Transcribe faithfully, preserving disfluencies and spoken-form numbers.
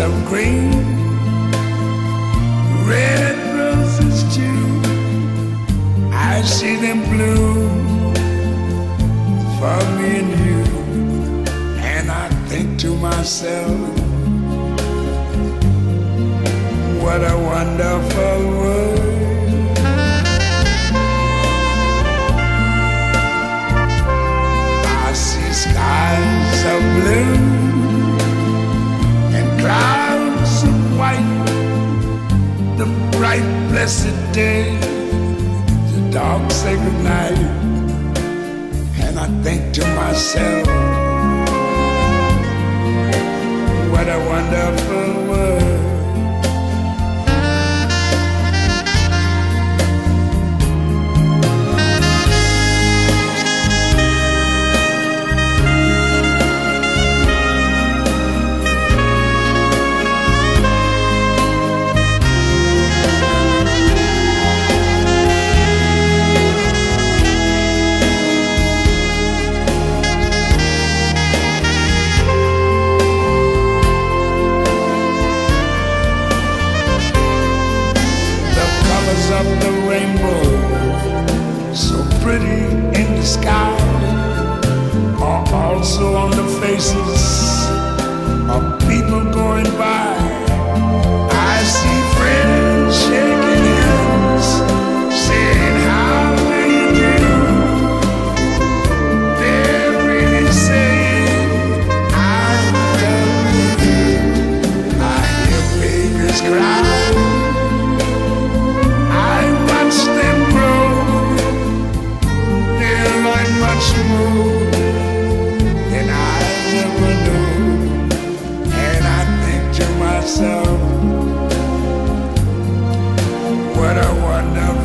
of green, red roses too. I see them bloom for me and you, and I think to myself, what a wonderful world. I see skies of blue and clouds of white, the bright blessed day, the dark sacred night, and I think to myself, what a wonderful world. Of the rainbow, so pretty in the sky, are also on the faces of people going by. I see friends shaking hands, saying, how do you do? They're really saying, I love you. I hear babies cry, much more than I ever knew, and I think to myself, what a wonderful